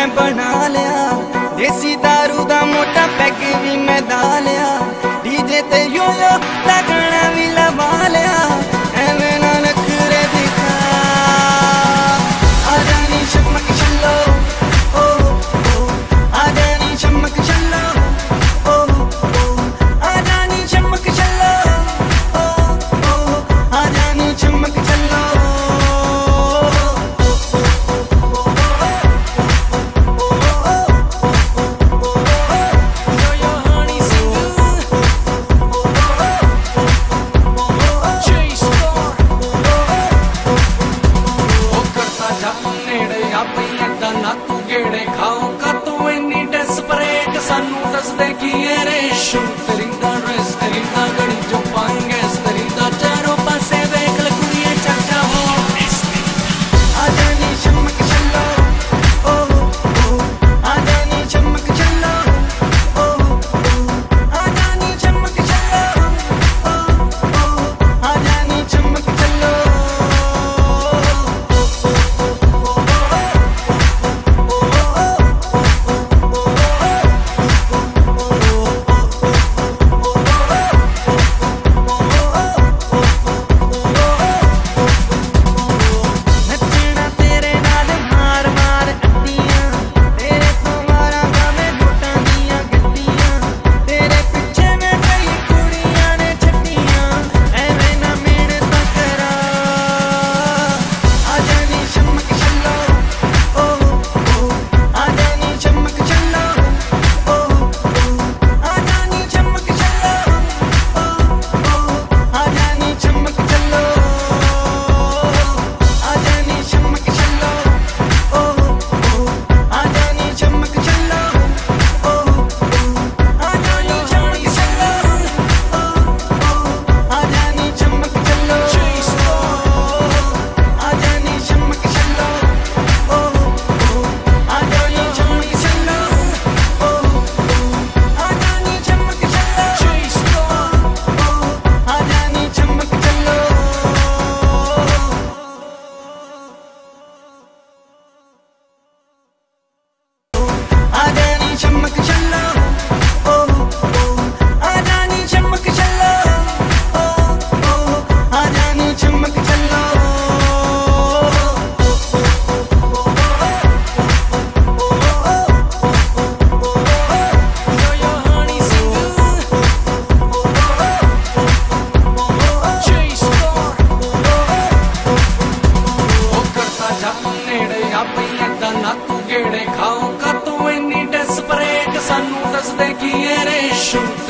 बना लिया, देसी दारू दा मोटा पैग भी मैं दा लिया, डीजे ते यो लगना भी लवा लिया, एवें ना नखरे दिखा। आजा नी चमक चलो ओ ओ, आजा नी चमक चलो ओ ओ, आजा नी चमक चलो ओ ओ, आजा नी चमक चलो। सानू दस दे की रेशो तेरी दा ड्रेस तेरी दा गड़ी जो पाएंगे तेरी दा चारों पासे देख ले कुड़ियां चर्चा हो। आजा नी चमक चलो ओ ओ, आजा नी चमक चलो ओ ओ, आजा नी चमक चलो ओ ओ, आजा नी चमक चलो। चमक चलो ओ ओ, आजा नी चमक चलो ओ ओ, आजा नी चमक चलो। यो हनी सिंह ओ करता जा नेड़े आ पई ऐदा ना तू गेड़े खाओ का तू इन्नी डेस्परेट सानू दस दे की रेशो।